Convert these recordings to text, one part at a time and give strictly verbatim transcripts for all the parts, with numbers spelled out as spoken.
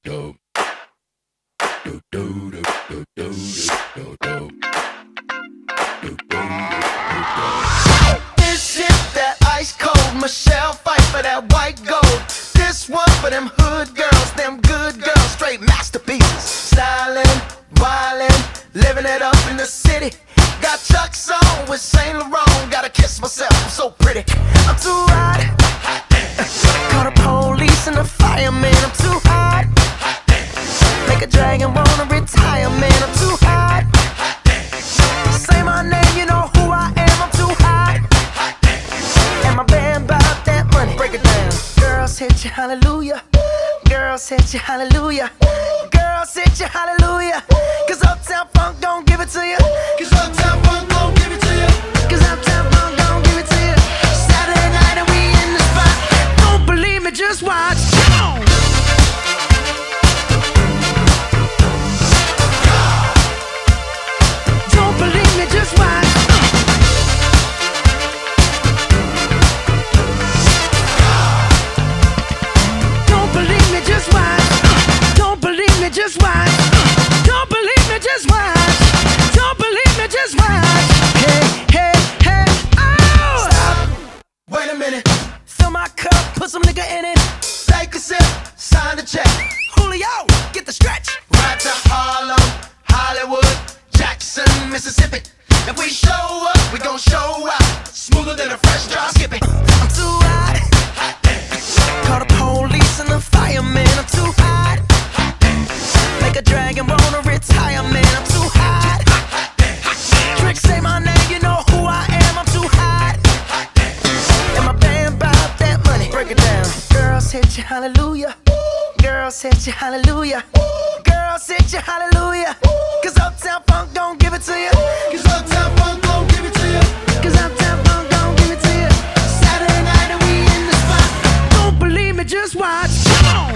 This is that ice cold Michelle fight for that white gold. This one for them hood girls, them good girls, straight masterpieces. Styling, wildin', living it up in the city. Got Chuck's on with Saint Laurent. Gotta kiss myself, I'm so pretty. I'm too hot. Call the police and the fireman. I'm too hot. Make a dragon wanna retire, man. I'm too hot. Say my name, you know who I am. I'm too hot. And my band bout that money. Break it down. Girls hit you, hallelujah. Girls hit you, hallelujah. Girls hit you, hallelujah. Cause Uptown Funk don't give it to you. Cause Uptown Funk don't give it to you. Cause Uptown Funk don't give it to you. Saturday night and we in the spot. Don't believe me, just watch. Come on. Don't believe me, just watch. Don't believe me, just watch. Don't believe me, just watch. Don't believe me, just watch. Don't believe me, just watch. Hey, hey, hey, oh! Stop. Wait a minute. Fill my cup, put some nigga in it. Take a sip, sign the check. Julio, get the stretch. Right to Harlem, Hollywood, Jackson, Mississippi. If we show up, we gon' show out. Smoother than a fresh drop skipping. I'm too hot. Call the police and the fireman. I'm too hot. Make a dragon wanna retire, man. I'm too hot. Tricks say my name, you know who I am. I'm too hot. And my band bout that money. Break it down. Girls hit you, hallelujah. Girls hit you, hallelujah. Girls hit you, hallelujah. Cause Uptown Funk don't give it to you. Cause Uptown Funk don't give it to you. Cause Uptown Funk don't give it to you. Saturday night and we in the spot. Don't believe me, just watch. Come on.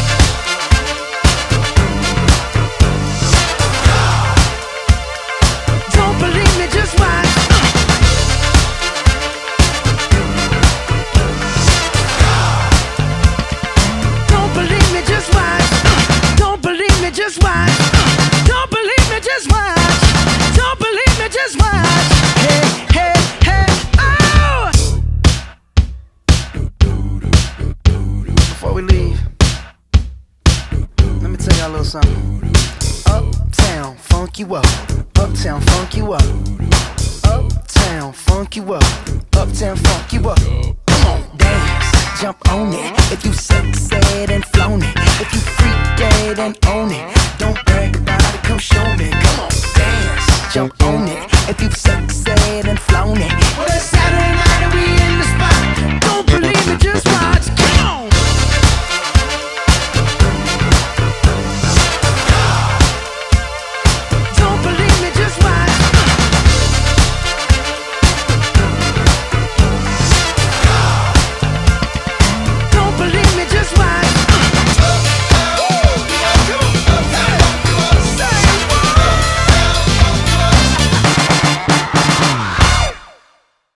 Don't believe me, just watch. Don't believe me, just watch. Don't believe me, just watch. Don't believe me, just watch. Don't believe me, just watch. Hey, hey, hey, oh! Before we leave, let me tell y'all a little something. Uptown, funk you up. Uptown, funk you up. Uptown, funk you up. Uptown, funk you up. Come on, dance, jump on it. If you sexed and flown it. If you freak dead and own it. Don't brag about it, come show me. Come on, dance, jump on it. If you